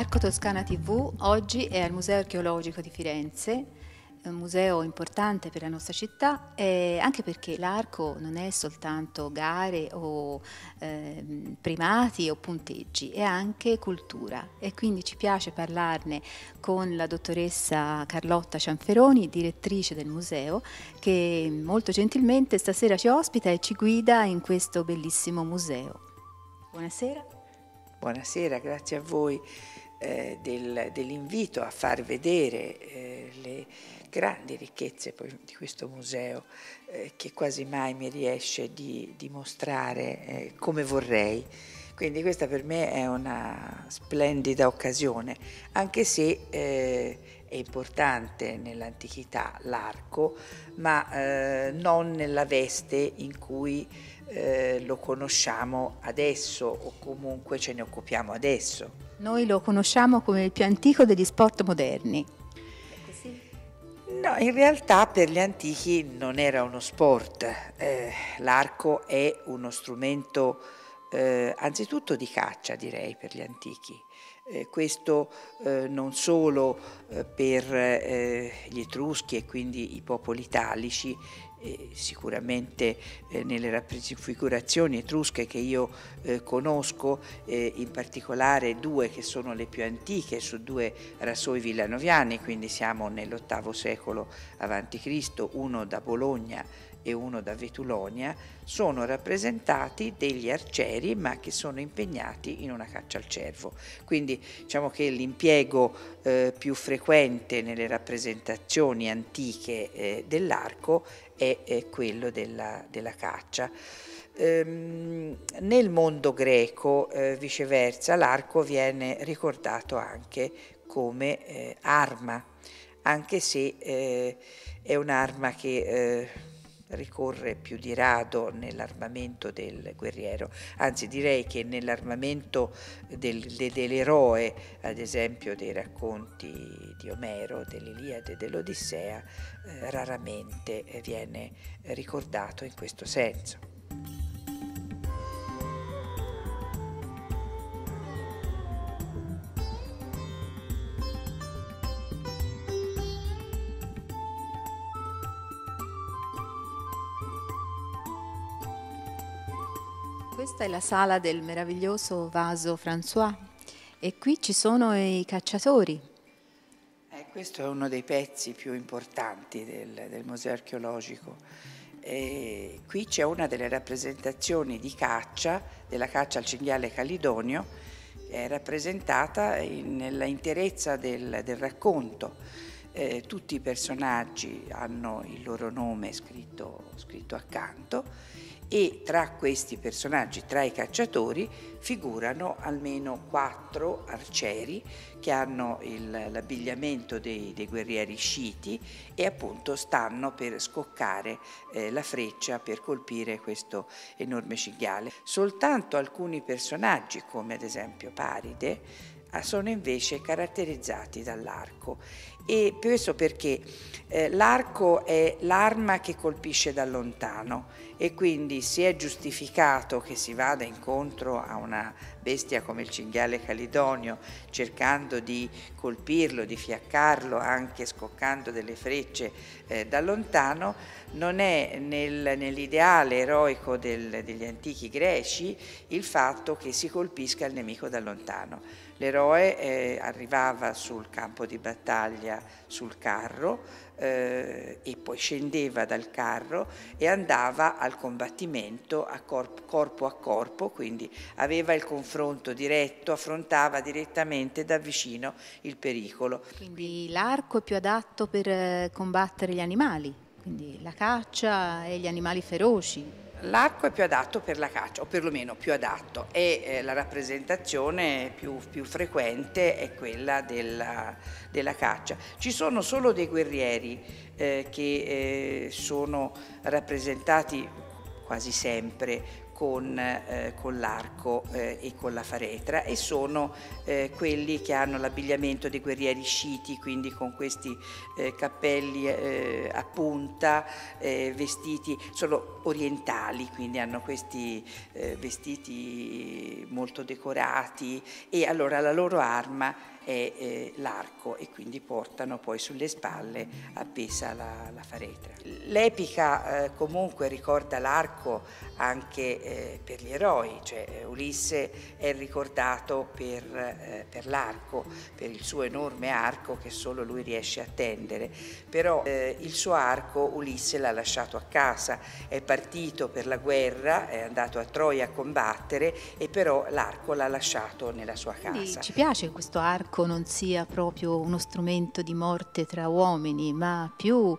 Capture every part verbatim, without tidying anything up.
Arco Toscana tivù oggi è al Museo Archeologico di Firenze, è un museo importante per la nostra città, eh, anche perché l'arco non è soltanto gare o eh, primati o punteggi, è anche cultura e quindi ci piace parlarne con la dottoressa Carlotta Cianferoni, direttrice del museo, che molto gentilmente stasera ci ospita e ci guida in questo bellissimo museo. Buonasera. Buonasera, grazie a voi eh, del, dell'invito a far vedere eh, le grandi ricchezze poi di questo museo eh, che quasi mai mi riesce di, di mostrare eh, come vorrei. Quindi questa per me è una splendida occasione, anche se eh, è importante nell'antichità l'arco, ma eh, non nella veste in cui eh, lo conosciamo adesso o comunque ce ne occupiamo adesso. Noi lo conosciamo come il più antico degli sport moderni. È così? No, in realtà per gli antichi non era uno sport, eh, l'arco è uno strumento Eh, anzitutto di caccia, direi, per gli antichi. Eh, questo eh, non solo eh, per eh, gli Etruschi e quindi i popoli italici, eh, sicuramente eh, nelle raffigurazioni etrusche che io eh, conosco, eh, in particolare due che sono le più antiche, su due rasoi villanoviani, quindi siamo nell'ottavo secolo avanti Cristo, uno da Bologna e uno da Vetulonia, sono rappresentati degli arcieri ma che sono impegnati in una caccia al cervo. Quindi diciamo che l'impiego eh, più frequente nelle rappresentazioni antiche eh, dell'arco è, è quello della, della caccia. Ehm, nel mondo greco, eh, viceversa, l'arco viene ricordato anche come eh, arma, anche se eh, è un'arma che eh, ricorre più di rado nell'armamento del guerriero, anzi direi che nell'armamento del, de, dell'eroe, ad esempio dei racconti di Omero, dell'Iliade e dell'Odissea, eh, raramente viene ricordato in questo senso. Questa è la sala del meraviglioso vaso François e qui ci sono i cacciatori. Eh, questo è uno dei pezzi più importanti del, del museo archeologico. E qui c'è una delle rappresentazioni di caccia, della caccia al cinghiale calidonio, che è rappresentata in, nella interezza del, del racconto. Eh, tutti i personaggi hanno il loro nome scritto, scritto accanto, e tra questi personaggi, tra i cacciatori, figurano almeno quattro arcieri che hanno l'abbigliamento dei, dei guerrieri sciti e appunto stanno per scoccare eh, la freccia per colpire questo enorme cinghiale. Soltanto alcuni personaggi, come ad esempio Paride, sono invece caratterizzati dall'arco, e questo perché eh, l'arco è l'arma che colpisce da lontano e quindi si è giustificato che si vada incontro a una bestia come il cinghiale calidonio cercando di colpirlo, di fiaccarlo, anche scoccando delle frecce eh, da lontano. Non è nel, nell'ideale eroico del, degli antichi greci il fatto che si colpisca il nemico da lontano. L'eroe eh, arrivava sul campo di battaglia sul carro eh, e poi scendeva dal carro e andava al combattimento a corpo, corpo a corpo, quindi aveva il confronto diretto, affrontava direttamente da vicino il pericolo. Quindi l'arco è più adatto per combattere gli animali, quindi la caccia e gli animali feroci. L'arco è più adatto per la caccia, o perlomeno più adatto, e eh, la rappresentazione più, più frequente è quella della, della caccia. Ci sono solo dei guerrieri eh, che eh, sono rappresentati quasi sempre con, eh, con l'arco eh, e con la faretra, e sono eh, quelli che hanno l'abbigliamento dei guerrieri sciiti, quindi con questi eh, cappelli eh, a punta, eh, vestiti, sono orientali, quindi hanno questi eh, vestiti molto decorati, e allora la loro arma è eh, l'arco, e quindi portano poi sulle spalle appesa la, la faretra. L'epica eh, comunque ricorda l'arco anche eh, per gli eroi, cioè Ulisse è ricordato per, eh, per l'arco, per il suo enorme arco che solo lui riesce a tendere, però eh, il suo arco Ulisse l'ha lasciato a casa, è partito per la guerra, è andato a Troia a combattere, e però l'arco l'ha lasciato nella sua casa. Quindi ci piace che questo arco non sia proprio uno strumento di morte tra uomini, ma più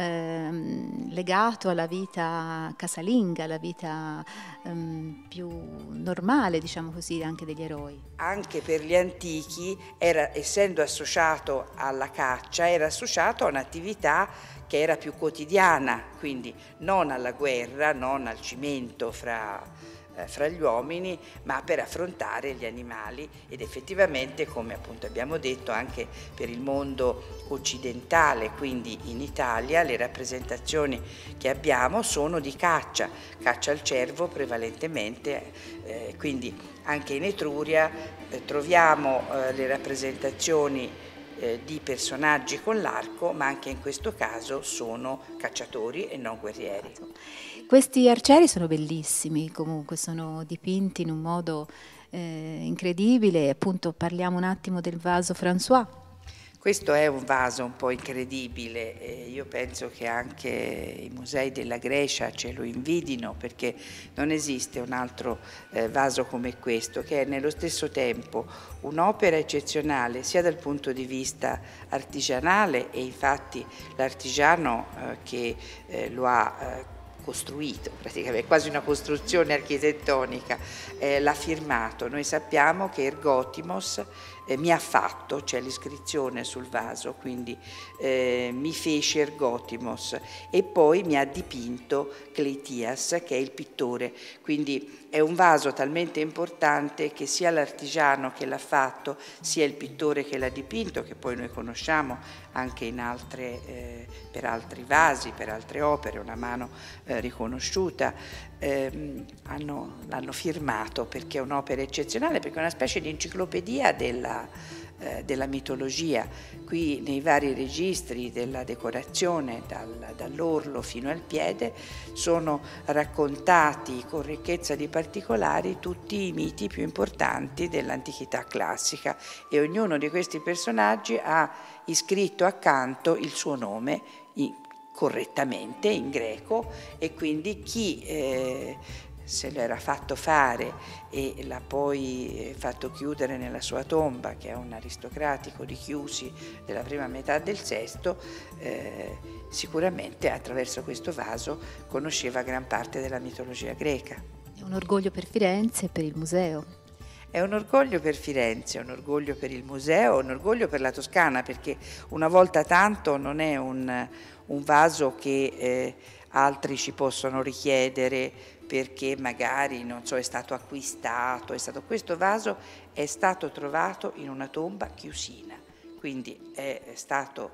ehm, legato alla vita casalinga, alla vita ehm, più normale, diciamo così, anche degli eroi. Anche per gli antichi, era, essendo associato alla caccia, era associato a un'attività che era più quotidiana, quindi non alla guerra, non al cimento fra fra gli uomini, ma per affrontare gli animali, ed effettivamente, come appunto abbiamo detto, anche per il mondo occidentale, quindi in Italia, le rappresentazioni che abbiamo sono di caccia, caccia al cervo prevalentemente, eh, quindi anche in Etruria eh, troviamo eh, le rappresentazioni eh, di personaggi con l'arco, ma anche in questo caso sono cacciatori e non guerrieri. Questi arcieri sono bellissimi, comunque sono dipinti in un modo eh, incredibile. Appunto, parliamo un attimo del vaso François. Questo è un vaso un po' incredibile, e io penso che anche i musei della Grecia ce lo invidino, perché non esiste un altro eh, vaso come questo, che è nello stesso tempo un'opera eccezionale sia dal punto di vista artigianale, e infatti l'artigiano eh, che eh, lo ha eh, costruito, praticamente quasi una costruzione architettonica, eh, l'ha firmato. Noi sappiamo che Ergotimos eh, mi ha fatto, c'è l'iscrizione sul vaso, quindi eh, mi fece Ergotimos, e poi mi ha dipinto Cleitias, che è il pittore, quindi è un vaso talmente importante che sia l'artigiano che l'ha fatto, sia il pittore che l'ha dipinto, che poi noi conosciamo anche in altre, eh, per altri vasi, per altre opere, una mano eh, riconosciuta, ehm, hanno, l'hanno firmato, perché è un'opera eccezionale, perché è una specie di enciclopedia della, eh, della mitologia. Qui nei vari registri della decorazione, dal, dall'orlo fino al piede, sono raccontati con ricchezza di particolari tutti i miti più importanti dell'antichità classica, e ognuno di questi personaggi ha iscritto accanto il suo nome in, correttamente in greco, e quindi chi eh, se l'era fatto fare e l'ha poi fatto chiudere nella sua tomba, che è un aristocratico di Chiusi della prima metà del sesto, eh, sicuramente attraverso questo vaso conosceva gran parte della mitologia greca. È un orgoglio per Firenze e per il museo. È un orgoglio per Firenze, un orgoglio per il museo, un orgoglio per la Toscana, perché una volta tanto non è un, un vaso che eh, altri ci possono richiedere, perché magari, non so, è stato acquistato, è stato, questo vaso è stato trovato in una tomba chiusina, quindi è stato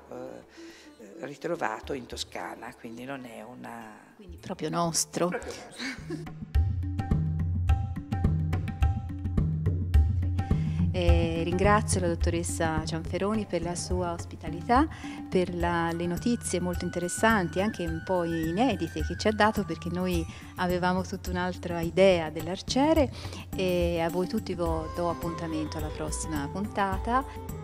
eh, ritrovato in Toscana, quindi non è una... Quindi proprio nostro. Proprio nostro. E ringrazio la dottoressa Cianferoni per la sua ospitalità, per la, le notizie molto interessanti, anche un po' inedite, che ci ha dato, perché noi avevamo tutta un'altra idea dell'arciere, e a voi tutti vi do appuntamento alla prossima puntata.